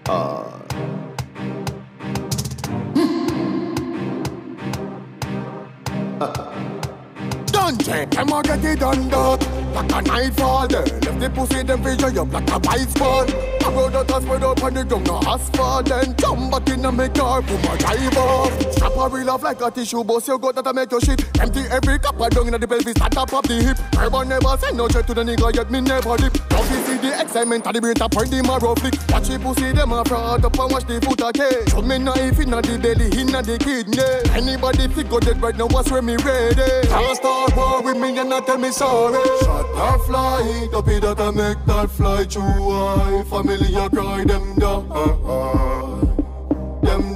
Dungeon, them a get it done dog. Like a nightfall there. Left the pussy them vision up like a white ball. I roll out and spread up on the ground, no asphalt. Then jump back in my car, put my drive off. Strap a real off like a tissue boss. You got that make your shit. Empty every cup I down in the pelvis, start up the hip. Urbann never send no jet to the nigga yet me never dip. Now you see the excitement of the brain to point the marrow flick. Watch the pussy them a fraud up and watch the foot a cake. Show me knife inna the belly, inna the kidney. Anybody think go dead right now, what's where me ready? Can't start war with me and not tell me sorry. Shot a fly, the pay that I make that fly through high. Family a cry, them die. Them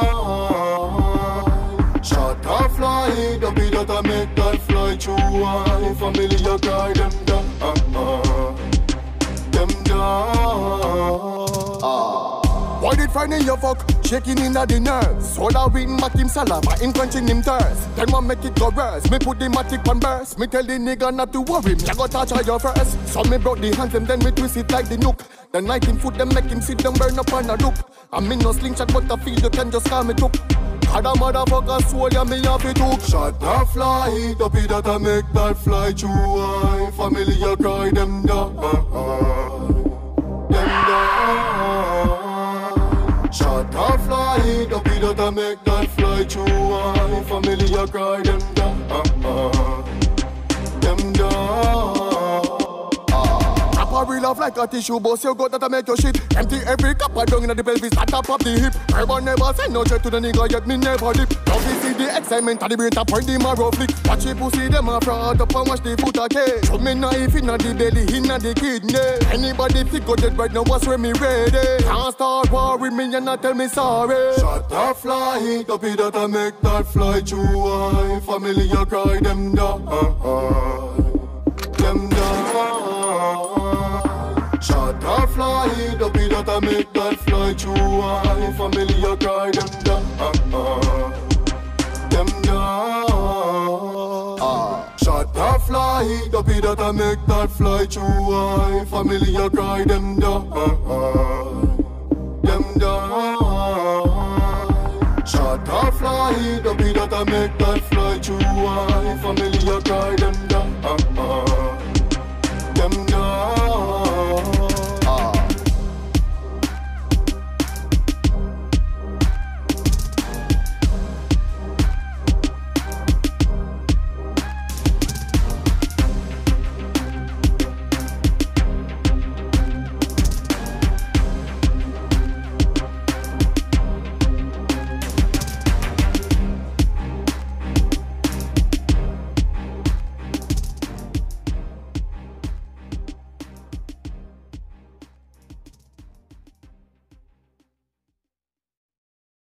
die. Shot a fly, the pay that I make that fly through high. Family a cry, them die. Them die. Why did Friday you fuck? Shaking in the nerves. Soda win back him saliva, him quenching him thirst. Then one make it go worse. Me put the matic on burst. Me tell the nigga not to worry, me I go touch your first. So me broke the hands and then me twist it like the nook. The night him foot them make him sit down burn up on a loop. I mean no slingshot but the field you can just call me took. Had a motherfucker soul ya me have it took. Shot a fly, the pay that I make that fly through high. Family a cry, them die. Them die. Shot a fly, the pay that I make that fly through high. Family a cry, them die. Them die. Tap a real off like a tissue boss. You got that I make your shit. Empty every cup I down in the pelvis, start up the hip. Urbann never send no jet to the nigga yet me never dip. Now you see the excitement of the brain to point the marrow flick. Watch the pussy them a fraud up and watch the foot a cake. Show me knife inna the belly, inna the kidney. Anybody think go dead right now, what's where me ready? Can't start war with me and not tell me sorry. Shot a fly, the pay that I make that fly through high. Family a cry, them die. Them die. Shot a fly, the pay that I make that fly through high. Family a cry, them die. Them die. Shot a fly, the pay that I make that fly through high. Family a cry, them die. Them die. Shot a fly, the pay that I make that fly through high. Family a cry,